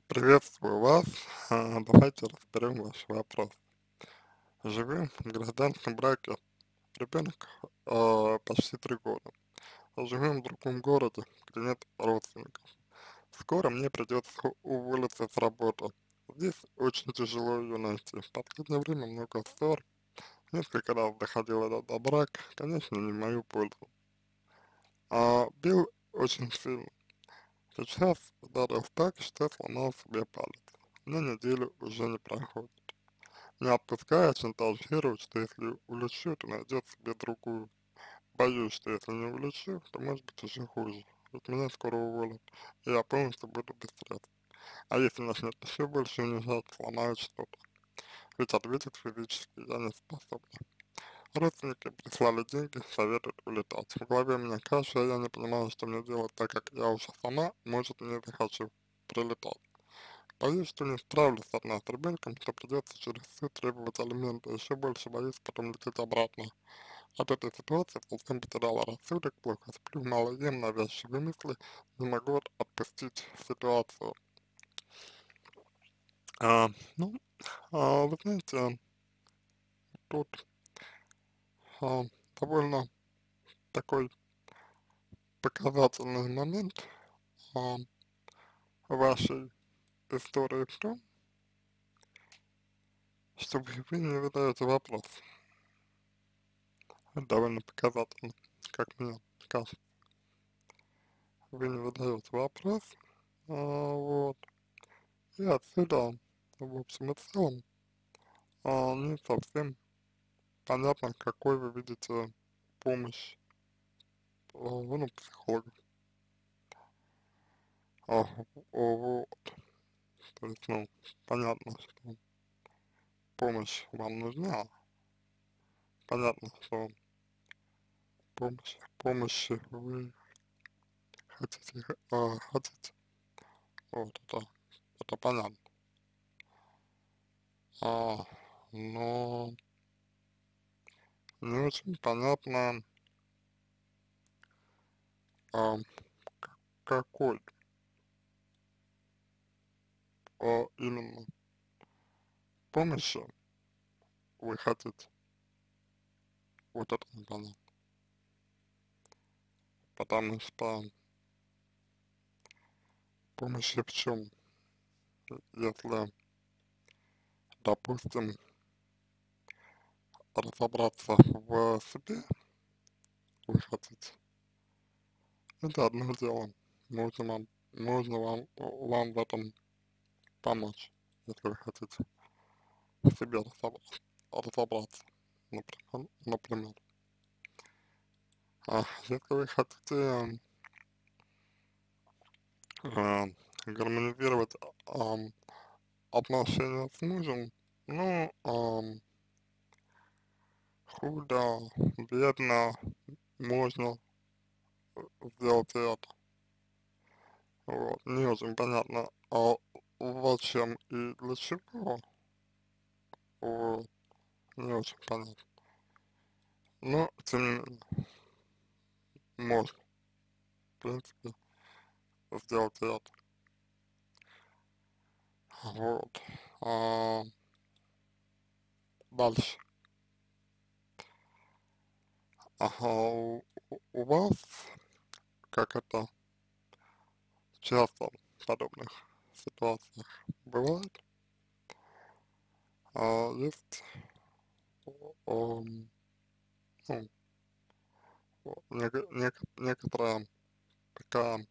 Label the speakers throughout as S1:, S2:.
S1: Приветствую вас. Давайте разберем ваш вопрос. Живем в гражданском браке. Ребенок почти 3 года. Живем в другом городе, где нет родственников. Скоро мне придется уволиться с работы. Здесь очень тяжело ее найти. В последнее время много ссор. Несколько раз доходило до брака. Конечно, не в мою пользу. Бил очень сильно. Сейчас ударил так, что сломал себе палец. На неделю уже не проходит. Не отпускает, шантажирует, что если улечу, то найдет себе другую. Боюсь, что если не улечу, то может быть еще хуже. Ведь меня скоро уволят, и я полностью буду без средств. А если начнет еще больше унижать, сломают что-то. Ведь ответить физически я не способна. Родственники прислали деньги, советуют улетать. В голове у меня каша, я не понимаю, что мне делать, так как я уже сама, может, не захочу прилетать. Боюсь, что не справлюсь одна с ребенком, что придется через суд требовать алименты. Еще больше боюсь потом лететь обратно. От этой ситуации совсем потеряла рассудок, плохо сплю, мало ем, навязчивые мысли, не могу отпустить ситуацию. А, ну, вы знаете, тут а, довольно такой показательный момент а, вашей истории в том, что вы не задаете вопрос. Это довольно показательно, как мне кажется. Вы не задаете вопрос, вот, и отсюда, в общем и целом, не совсем понятно, какой вы видите помощь, ну, психолога. А, вот, то есть, ну, понятно, что помощь вам нужна, понятно, что помощи вы хотите, вот, это понятно. А, но не очень понятно, а, какой именно помощи вы хотите, вот это непонятно, потому что помощи в чем, если, допустим, разобраться в себе вы хотите, это одно дело, можно вам, вам в этом помочь, если вы хотите в себе разобраться, например. Если вы хотите э, гармонизировать ам, отношения с мужем, ну, худо, бедно, можно сделать и это. Вот. Не очень понятно, зачем и для чего, вот. Не очень понятно. Но, тем не менее, можно, в принципе, сделать и это. Вот. А, дальше. У вас, как это часто в подобных ситуациях бывает, есть, ам, ну, некоторая такая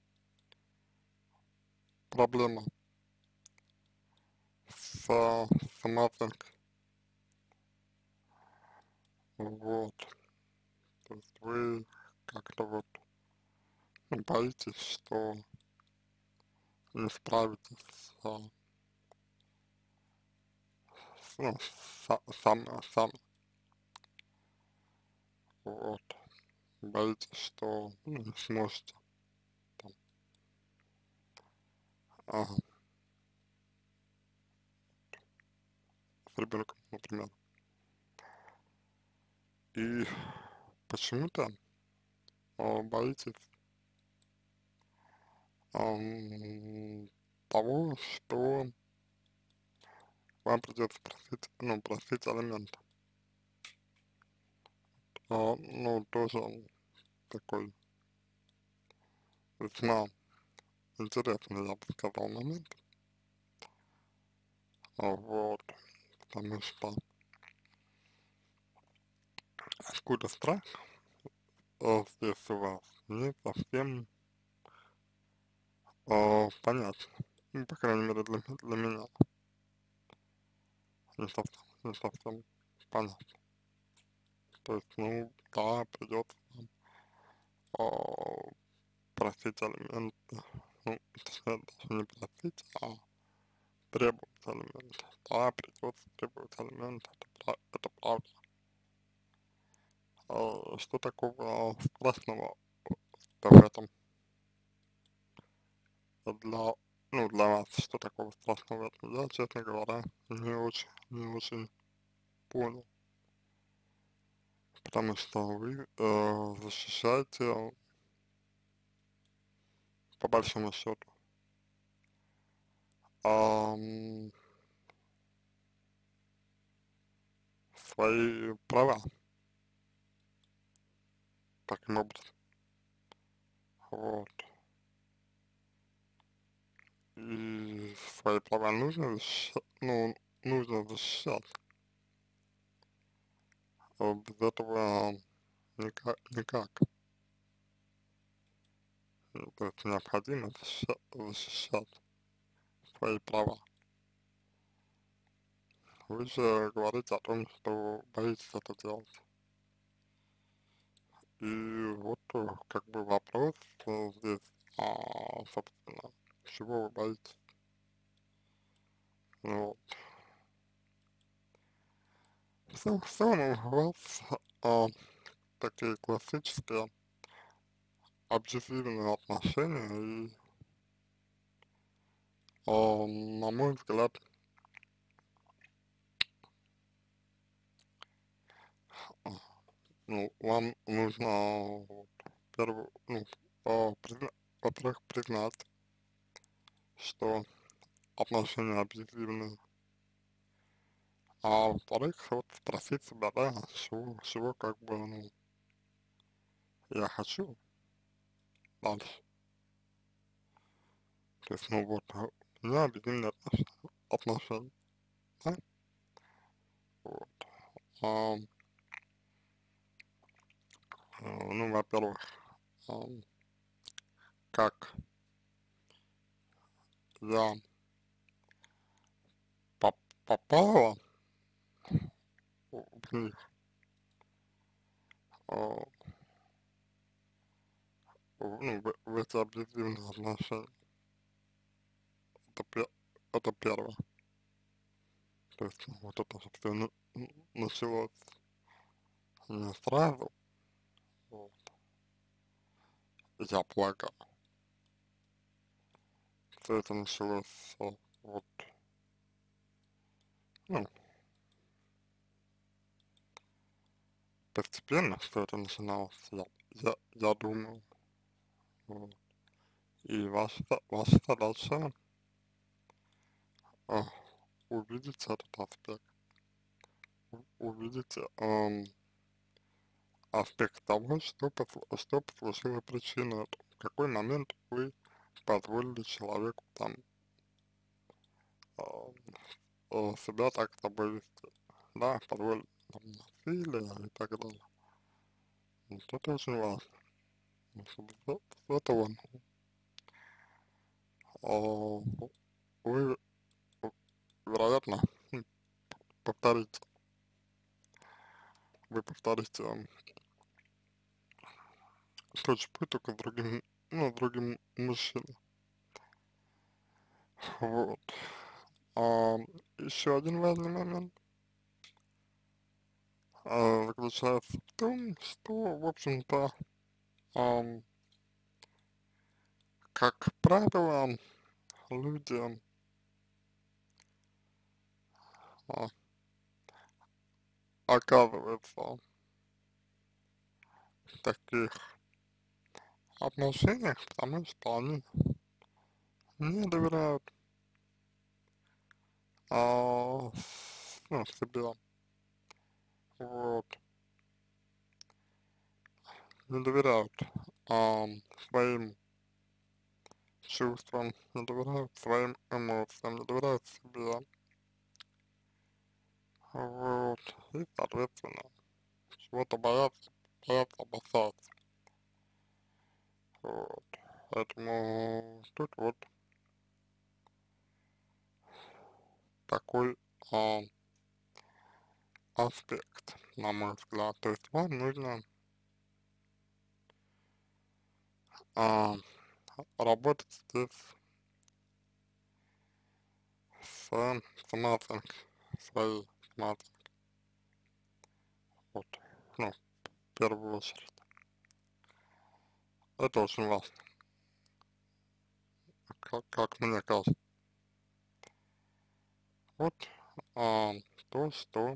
S1: проблема с самооценкой. Вот. То есть вы как-то вот, ну, боитесь, что не справитесь ну, сами, вот. Боитесь, что ну, не сможете там, ага, с ребенком, например. И почему-то боитесь того, что вам придется просить, ну, просить алименты. Ну, тоже такой весьма интересный, я бы сказал, момент. Вот, потому что откуда страх здесь у вас не совсем понятно. Ну, по крайней мере, для меня не совсем понятно. То есть, ну, да, придется а, просить алименты, ну, точнее, даже не просить, а требовать алименты. Да, придется требовать алименты, это правда. Что такого страшного в этом для, ну, для вас, что такого страшного в этом? Я, честно говоря, не очень понял, потому что вы защищаете, по большому счету, ам, свои права таким образом. Вот. И свои права нужно защищать, ну, нужно защищать. Без этого никак. То есть необходимо защищать свои права. Вы же говорите о том, что боитесь это делать. И вот как бы вопрос здесь, собственно, чего вы боитесь? Ну, вот. В целом у вас такие классические абьюзивные отношения, и, на мой взгляд, а, ну, вам нужно вот, первую, ну, во-первых, признать, что отношения абьюзивные, а во-вторых, вот спросить себя, да, чего как бы, ну, я хочу дальше. То есть, ну вот, у меня абьюзивные отношения, да, вот. А, ну, во-первых, а, как я попала в них, а, ну, в эти абьюзивные отношения, это, это первое. То есть, ну, вот это все началось не сразу, вот, я полагаю. Все это началось вот, ну, постепенно все это начиналось, я думаю, вот. И ваша задача а, увидеть этот аспект, увидеть аспект того, что послужило причиной этому. В какой момент вы позволили человеку там а, себя так с собой вести, да, позволили там насилие и так далее. Вот это очень важно, чтобы с этого а, вы, вероятно, повторите, вы повторите тот же путь, только с другим, ну, другим мужчиной. Вот. А, еще один важный момент заключается в том, что, в общем-то, ам, как правило, люди а, оказываются в таких отношениях, потому что они не доверяют, ну, себе, вот, не доверяют, своим чувствам, не доверяют своим эмоциям, не доверяют себе, вот, и, соответственно, чего-то боятся, опасаются, вот, поэтому тут вот такой, а, аспект, на мой взгляд, то есть вам нужно, а, работать здесь с самооценкой, своей самооценкой, вот, ну, в первую очередь, это очень важно, как мне кажется, вот, а, то, что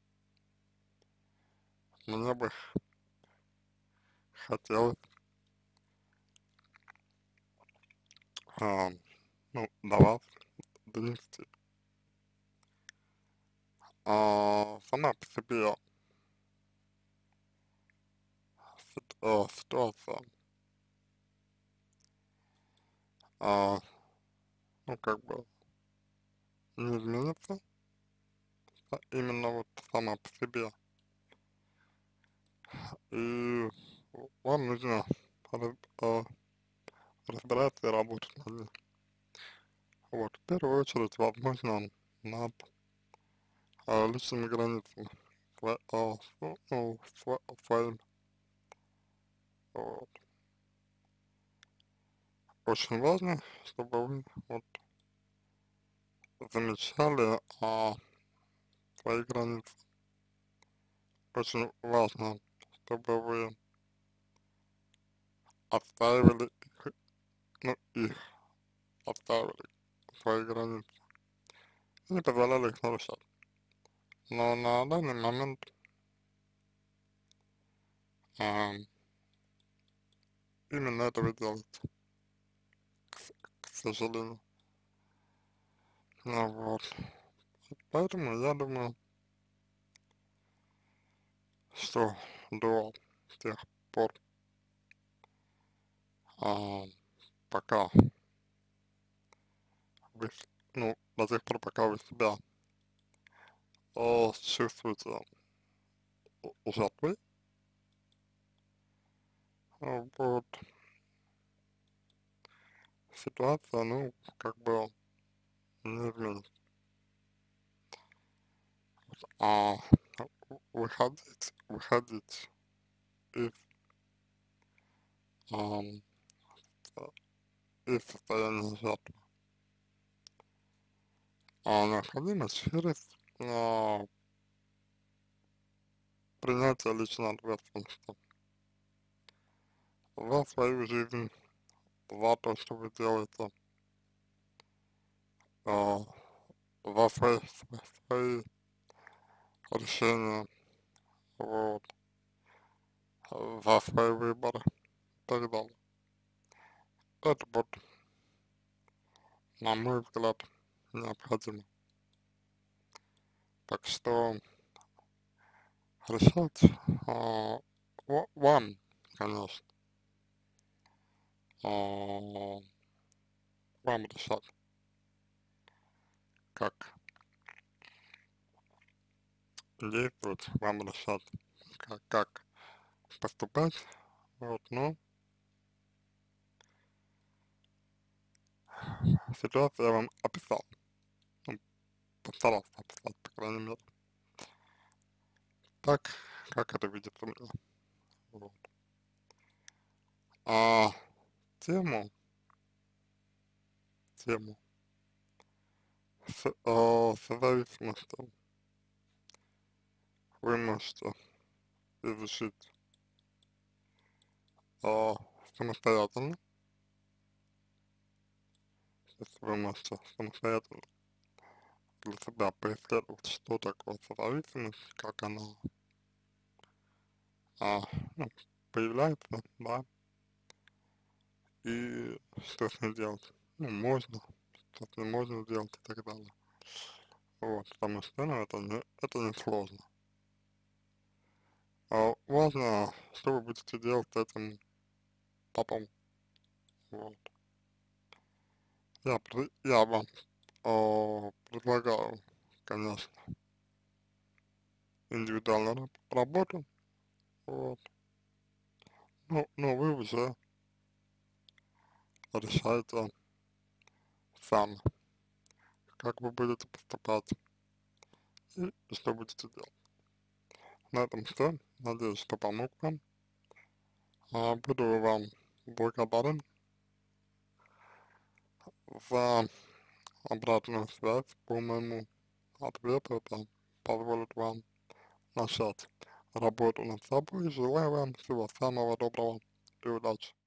S1: мне бы хотелось, а, ну, до вас донести. Сама по себе ситуация, а, ну, как бы не изменится, а именно вот сама по себе. И вам нужно раз- а, разбираться и работать над ним. Вот, в первую очередь, возможно, над личными границами, ну, своими. Вот. Очень важно, чтобы вы вот замечали свои границы. Очень важно, чтобы вы отстаивали их, ну, их отстаивали, свои границы, и не позволяли их нарушать. Но на данный момент а, именно это вы делаете, к сожалению. Ну, вот. Поэтому я думаю, что до тех пор, а, пока вы, ну, до тех пор, пока вы себя чувствуете жертвой, вот, ситуация, ну, как бы не изменится. А выходить из, ам, из состояния жертвы, необходимо через принятие личной ответственности за свою жизнь, за то, что вы делаете, а, за свои решения, вот, за свои выборы и так далее. Это вот, на мой взгляд, необходимо. Так что решать вам, конечно, а, вам решать, как действовать, вам решать, как поступать, вот, но ситуацию я вам описал, ну, постарался описать, по крайней мере, так, как это видится мне, вот. А тему, тему созависимостью вы можете изучить а, самостоятельно, если вы можете самостоятельно для себя поисследовать, что такое созависимость, как она а, ну, появляется, да, и что с ней делать. Ну, можно, что с ней можно делать и так далее. вот, потому что, ну, это не сложно. А важно, что вы будете делать с этим потом, вот. Я вам предлагаю, конечно, индивидуальную работу, вот, но вы уже решаете сами, как вы будете поступать и что будете делать. На этом все. Надеюсь, что помог вам. Буду вам благодарен за обратную связь по моему ответу. Это позволит вам начать работу над собой. Желаю вам всего самого доброго и удачи.